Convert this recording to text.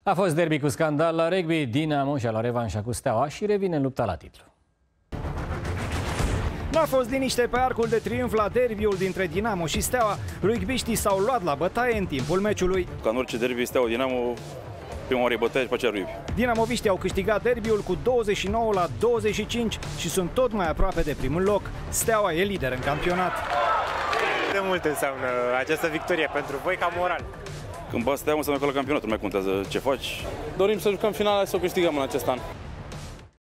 A fost derby cu scandal la rugby. Dinamo și-a luat revanșa cu Steaua și revine în lupta la titlu. N-a fost liniște pe arcul de triumf la derbiul dintre Dinamo și Steaua. Rugbiștii s-au luat la bătaie în timpul meciului. Ca în orice derby, Steaua-Dinamo, prima oară e bătaie și pe aceea rugby. Dinamoviștii au câștigat derbiul cu 29-25 și sunt tot mai aproape de primul loc. Steaua e lider în campionat. De mult înseamnă această victorie pentru voi ca moral. Când bați Steaua, înseamnă că la campionat nu mai contează ce faci. Dorim să jucăm finala și să o câștigăm în acest an.